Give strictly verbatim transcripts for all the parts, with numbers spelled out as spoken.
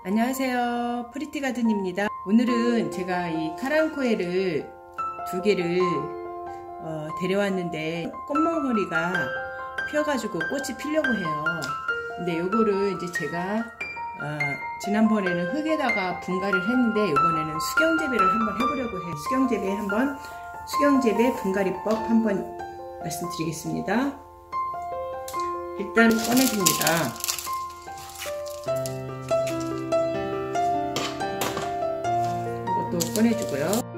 안녕하세요, 프리티가든입니다. 오늘은 제가 이 카랑코에를 두 개를 어, 데려왔는데 꽃몽오리가 피어가지고 꽃이 피려고 해요. 근데 요거를 이제 제가 어, 지난번에는 흙에다가 분갈이를 했는데 이번에는 수경재배를 한번 해보려고 해요. 수경재배 한번 수경재배 분갈이법 한번 말씀드리겠습니다. 일단 꺼내줍니다. 이것도 꺼내주고요.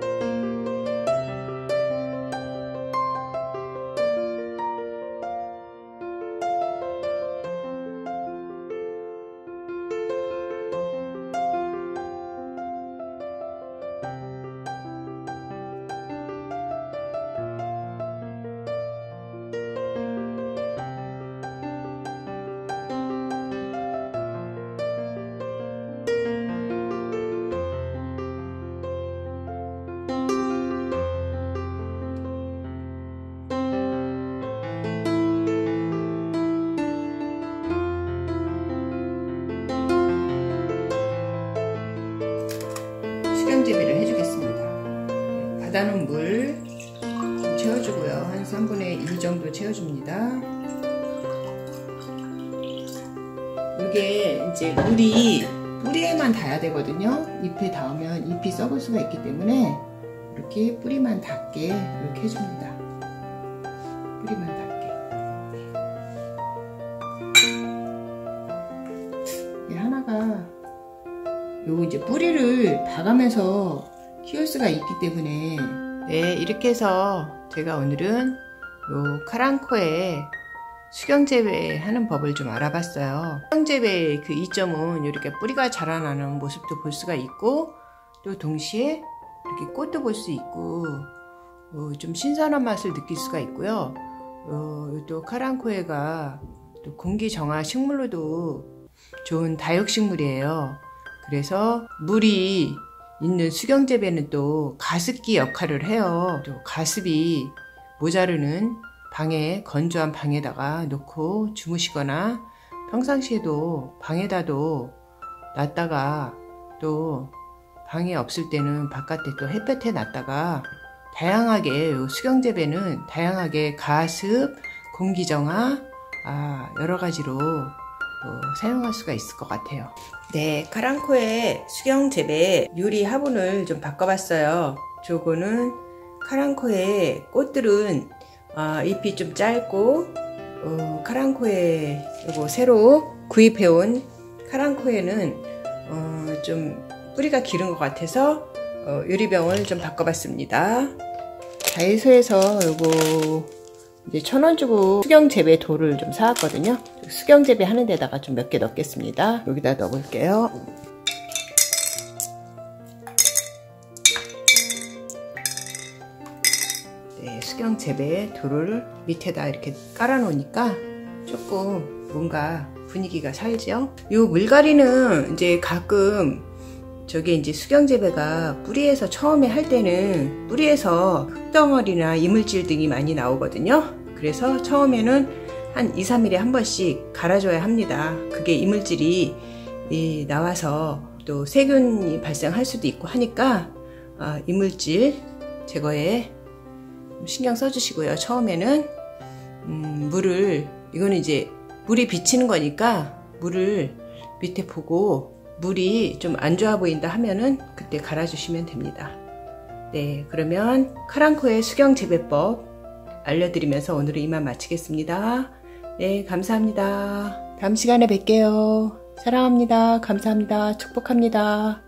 수경재배를 해주겠습니다. 받아놓은 물 좀 채워주고요. 한 삼분의 일 정도 채워줍니다. 이게 이제 물이 뿌리에만 닿아야 되거든요. 잎에 닿으면 잎이 썩을 수가 있기 때문에 이렇게 뿌리만 닿게 이렇게 해줍니다. 뿌리만 닿게. 이 하나가 요 이제 뿌리를 봐가면서 키울 수가 있기 때문에 네, 이렇게 해서 제가 오늘은 요 카랑코에 수경재배 하는 법을 좀 알아봤어요. 수경재배의 그 이점은 이렇게 뿌리가 자라나는 모습도 볼 수가 있고 또 동시에 이렇게 꽃도 볼 수 있고 어, 좀 신선한 맛을 느낄 수가 있고요. 어, 또 카랑코에가 또 공기 정화 식물로도 좋은 다육식물이에요. 그래서 물이 있는 수경재배는 또 가습기 역할을 해요. 또 가습이 모자르는 방에, 건조한 방에다가 놓고 주무시거나 평상시에도 방에다도 놨다가 또 방에 없을 때는 바깥에 또 햇볕에 놨다가 다양하게 수경재배는 다양하게 가습, 공기정화 아, 여러 가지로 또 사용할 수가 있을 것 같아요. 네, 카랑코에 수경재배 유리 화분을 좀 바꿔봤어요. 저거는 카랑코에 꽃들은 어, 잎이 좀 짧고 어, 카랑코에 요거 새로 구입해온 카랑코에는 어, 좀 뿌리가 길은 것 같아서 어, 유리병을 좀 바꿔봤습니다. 다이소에서 요거 이제 천 원 주고 수경재배 돌을 좀 사왔거든요. 수경재배 하는 데다가 좀 몇 개 넣겠습니다. 여기다 넣어볼게요. 네, 수경재배 돌을 밑에다 이렇게 깔아 놓으니까 조금 뭔가 분위기가 살죠. 이 물갈이는 이제 가끔 저게 이제 수경재배가 뿌리에서 처음에 할 때는 뿌리에서 흙덩어리나 이물질 등이 많이 나오거든요. 그래서 처음에는 한 이, 삼 일에 한 번씩 갈아줘야 합니다. 그게 이물질이 나와서 또 세균이 발생할 수도 있고 하니까 이물질 제거에 신경 써주시고요. 처음에는 음, 물을 이거는 이제 물이 비치는 거니까 물을 밑에 보고 물이 좀 안 좋아 보인다 하면은 그때 갈아주시면 됩니다. 네, 그러면 카랑코의 수경재배법 알려드리면서 오늘은 이만 마치겠습니다. 네, 감사합니다. 다음 시간에 뵐게요. 사랑합니다. 감사합니다. 축복합니다.